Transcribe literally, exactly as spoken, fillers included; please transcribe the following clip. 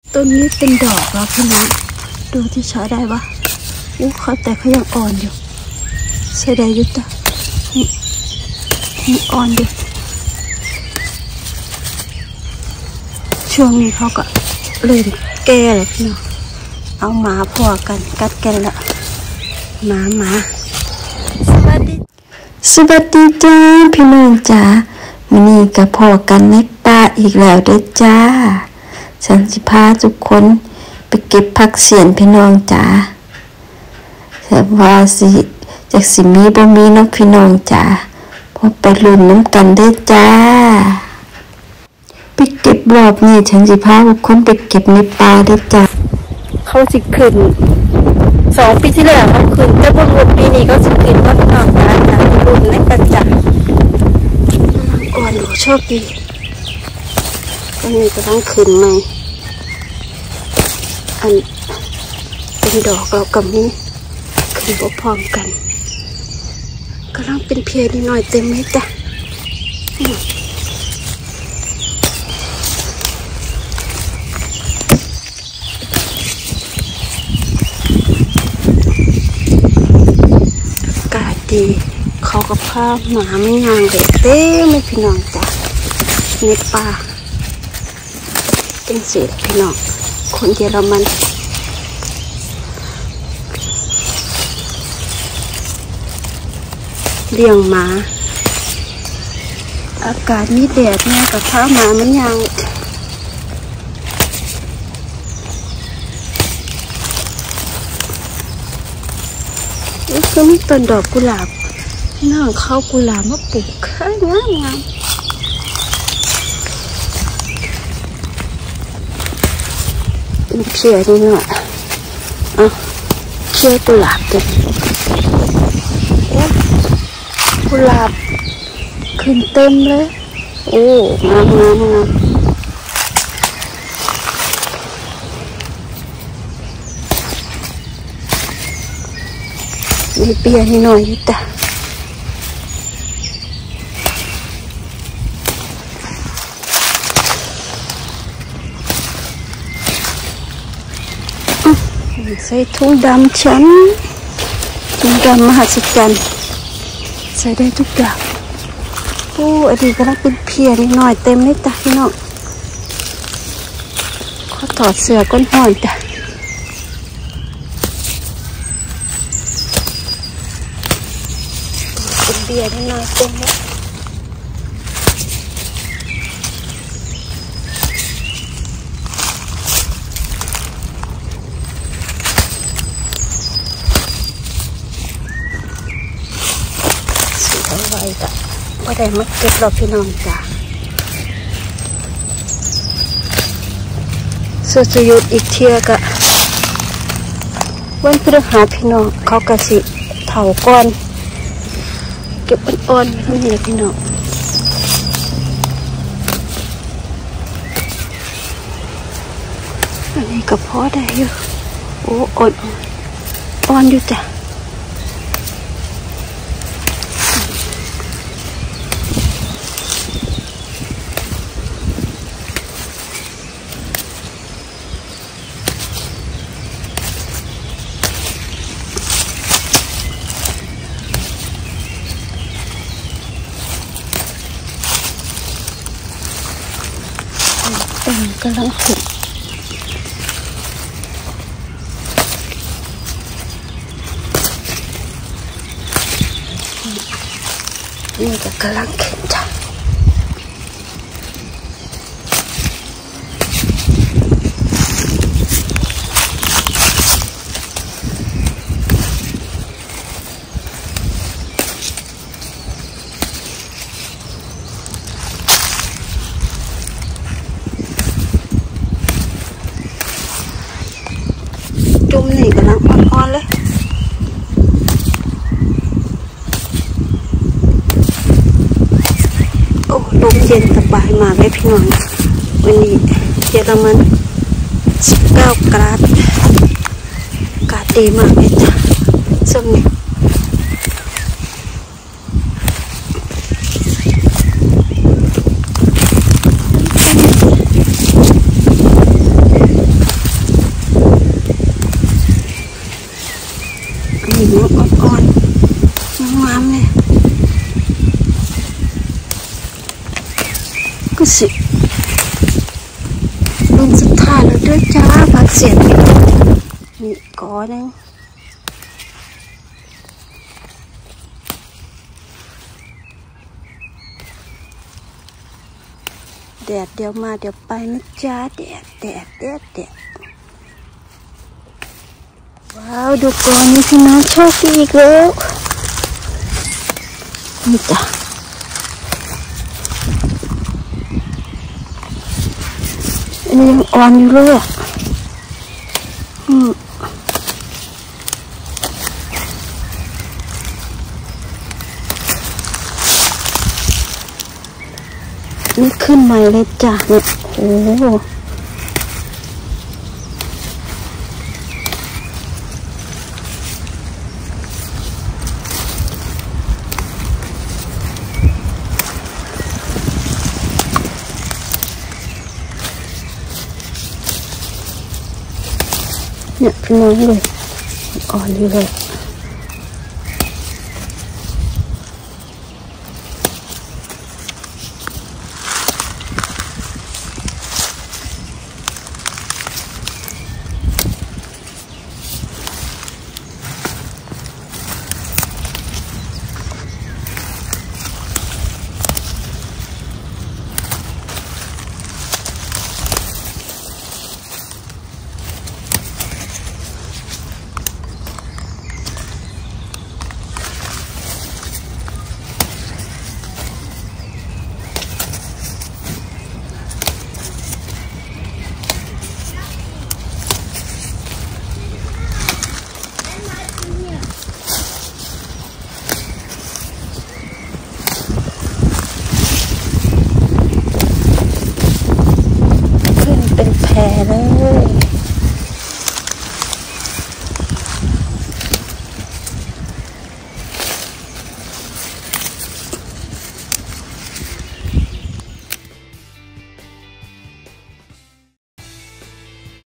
ต้นนี้เป็นดอกแล้วพี่น้องดูที่ใช้ได้ปะอู้เขาแต่เขายังอ่อนอยู่ใช้ได้ยุติยังอ่อนอยู่ช่วงนี้เขาก็เริ่มแก่แล้วพี่น้องเอาหมาพอกันกัดกันละหมาหมาสวัสดีสวัสดีจ้าพี่น้องจ้าวันนี้ก็พอกันในป่าอีกแล้วเด้อจ้าฉันสิพาทุกคนไปเก็บผักเสียนพี่น้องจ้าแต่ว่าสิจากสิมีบ่มีน้องพี่น้องจ้าพอไปลุ้นน้ำกันเด้อจ้าไปเก็บรอบนี้ฉันสิพาทุกคนไปเก็บในป่าเด้อจ้าเขาสิขึ้นสองปีที่แล้วเขาขึ้นแต่พวกรุ่นปีนี้ก็สิขึ้นก็พี่น้องจ้าจ้ารุ่นในกันจ้าอ่อนโชคดีอันนี้ก็ต้องขึ้นไหมอันเป็นดอกเรากับนี้ขึ้นพร้อมกันก็ต้องเป็นเพียนิดหน่อยเต็มเม็ดจ้ะอากาศดีเขากับผ้าหมาไม่ยางเลยเต้ไม่พี่น้องจ้ะในป่าเป็นเศษพี่น้องคนเยอรมันเลี้ยงหมาอากาศมีแดดเนี่ยกับผ้าหมามันยางนี่คือมีต้นดอกกุหลาบน่าเข้ากุหลาบมาปลูกแค่งามงามเป็นเชี่ยนี่หน่อยอ่ะเชี่ยกุหลาบเต็มกุหลาบขึ้นเต็มเลยโอ้งามงามงามมีเปียนิดหน่อยจ้ะใส่ถุงดำชั้นถุงดำมหัศจรรย์ใส่ได้ทุกอย่างโอ้อดีตก็ต้องเป็นเพียนิดหน่อยเต็มเลยจ้ะพี่น้องเขาถอดเสื้อก้นห้อยจ้ะเป็นเบียร์นิดหน่อยเต็มเลยไว้จ้ะว่าได้มาเก็บรอบพี่น้องจ้ะสุดจะหยุดอีกเที่ยกะวันพฤหัสพี่น้องเขากระสิเผาก้อนเก็บอ่อนๆนี่พี่น้องอันนี้ก็พอได้อยู่โอ้อ่อนอ่อนอยู่จ้ะต้นกำลังขึ้นนี่ก็กำลังขึ้นจ้ะจุ่มนี่กำลังอ่อนๆเลยโอ้ลมเย็นสบายมากเลยพี่น้องวันนี้เยอรมันสิบเก้ากราดอากาศดีมากเลยจ้ะช่วงนี้ เสุดท้ายแล้วด้วยจ้าผักเสียดนี่ก้อนนึงแดดเดี๋ยวมาเดี๋ยวไปนะจ้าแดดแดดแดดแดดว้าวดูก้อนนี้พี่น้องโชคดีอีกแล้วนี่จ้ะอันนี้ยังอ่อนอยู่เลยอ่ะอืมนี่ขึ้นใหม่เลยจ้ะเนี่ยโอ้เนี่ยพี่น้องเลยอ่อนอยู่เลย